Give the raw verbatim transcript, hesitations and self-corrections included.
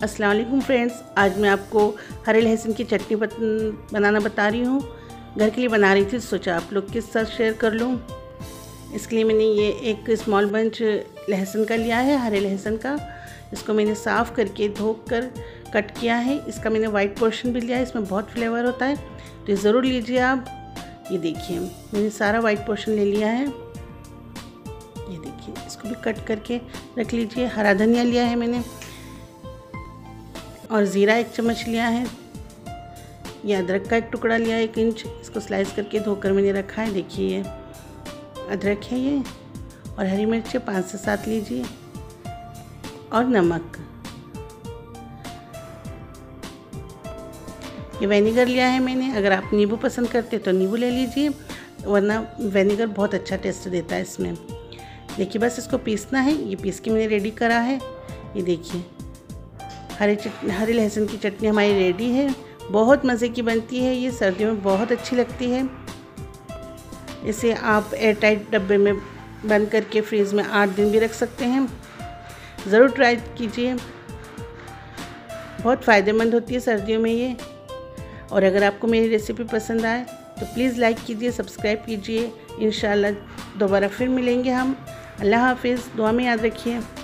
अस्सलाम वालेकुम फ्रेंड्स, आज मैं आपको हरे लहसुन की चटनी बनाना बता रही हूँ। घर के लिए बना रही थी, सोचा आप लोग के साथ शेयर कर लूँ। इसके लिए मैंने ये एक स्मॉल बंच लहसुन का लिया है, हरे लहसुन का। इसको मैंने साफ़ करके धोकर कट किया है। इसका मैंने वाइट पोर्शन भी लिया है, इसमें बहुत फ्लेवर होता है, तो ये ज़रूर लीजिए आप। ये देखिए मैंने सारा वाइट पोर्शन ले लिया है। ये देखिए इसको भी कट करके रख लीजिए। हरा धनिया लिया है मैंने और ज़ीरा एक चम्मच लिया है। ये अदरक का एक टुकड़ा लिया है, एक इंच। इसको स्लाइस करके धोकर मैंने रखा है। देखिए ये अदरक है ये। और हरी मिर्च पाँच से सात लीजिए और नमक। ये विनेगर लिया है मैंने। अगर आप नींबू पसंद करते तो नींबू ले लीजिए, वरना विनेगर बहुत अच्छा टेस्ट देता है इसमें। देखिए बस इसको पीसना है। ये पीस के मैंने रेडी करा है। ये देखिए हरे हरे लहसुन की चटनी हमारी रेडी है। बहुत मज़े की बनती है ये, सर्दियों में बहुत अच्छी लगती है। इसे आप एयर टाइट डब्बे में बंद करके फ्रीज़ में आठ दिन भी रख सकते हैं। ज़रूर ट्राई कीजिए, बहुत फ़ायदेमंद होती है सर्दियों में ये। और अगर आपको मेरी रेसिपी पसंद आए तो प्लीज़ लाइक कीजिए, सब्सक्राइब कीजिए। इंशाल्लाह दोबारा फिर मिलेंगे हम। अल्लाह हाफिज़, दुआ में याद रखिए।